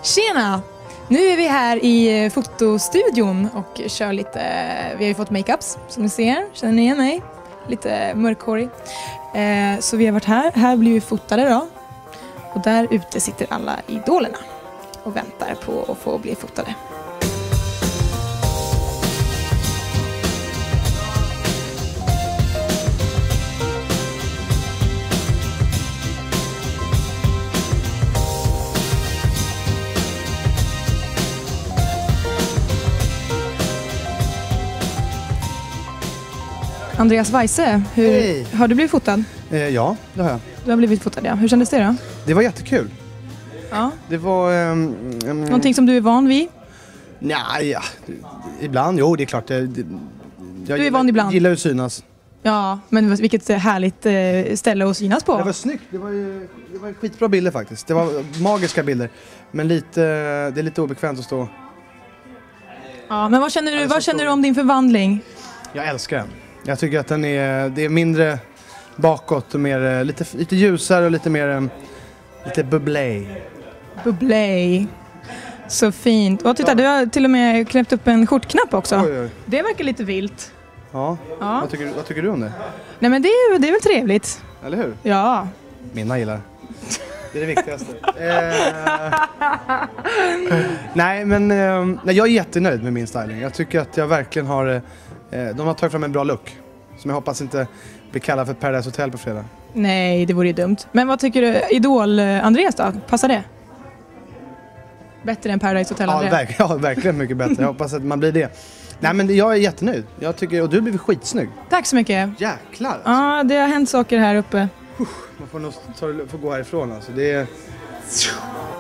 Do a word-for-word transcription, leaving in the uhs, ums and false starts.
Tjena! Nu är vi här i fotostudion och kör lite, vi har ju fått makeups som ni ser, känner ni igen mig? Lite mörkhårig. Eh, så vi har varit här, här blir vi fotade då. Och där ute sitter alla idolerna och väntar på att få bli fotade. Andreas Weise, hur, Hej. har du blivit fotad? Eh, ja, det har jag. Du har blivit fotad, ja. Hur kändes det då? Det var jättekul. Ja. Det var... Um, um, Någonting som du är van vid? Nej, ja. Ibland, jo det är klart. Det, det, jag Du är van ibland. gillar att synas. Ja, men vilket härligt eh, ställe att synas på. Det var snyggt. Det var, ju, det var skitbra bilder faktiskt. Det var magiska bilder. Men lite, det är lite obekvämt att stå. Ja, men vad känner du, Ja, vad känner du om din förvandling? Jag älskar den. Jag tycker att den är, det är mindre bakåt och mer, lite, lite ljusare och lite mer, lite bubblé. Bubblé. Så fint. Och titta, du har till och med knäppt upp en skjortknapp också. Oj, oj. Det verkar lite vilt. Ja, Ja. Vad, tycker, vad tycker du om det? Nej, men det är, det är väl trevligt. Eller hur? Ja. Mina gillar. Det är det viktigaste. eh, nej, men eh, nej, jag är jättenöjd med min styling. Jag tycker att jag verkligen har... Eh, de har tagit fram en bra look. Som jag hoppas inte blir kallad för Paradise Hotel på fredag. Nej, det vore ju dumt. Men vad tycker du? Idol eh, Andreas då? Passar det? Bättre än Paradise Hotel Ja, Andreas? verk, ja, verkligen mycket bättre. Jag hoppas att man blir det. Nej, men jag är jättenöjd. Jag tycker, och du blir skitsnygg. Tack så mycket. Jäklar alltså. Ja, det har hänt saker här uppe. Man får nog ta, får gå härifrån alltså. Det är...